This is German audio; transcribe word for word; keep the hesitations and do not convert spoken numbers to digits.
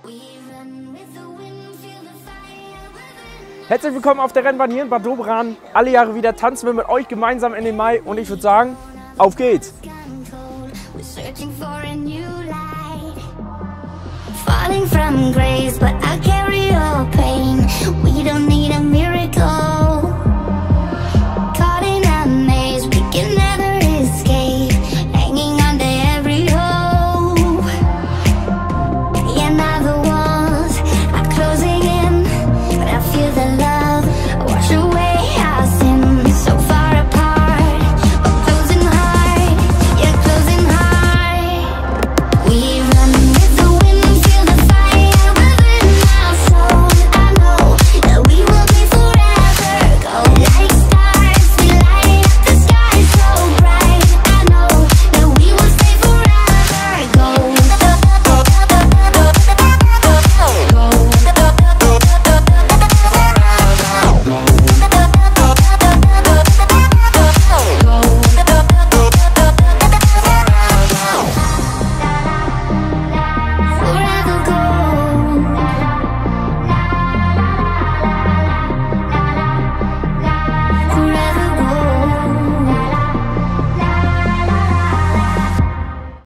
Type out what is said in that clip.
Herzlich willkommen auf der Rennbahn hier in Bad Doberan. Alle Jahre wieder tanzen wir mit euch gemeinsam in den Mai und ich würde sagen, auf geht's! Falling from grace, but I can't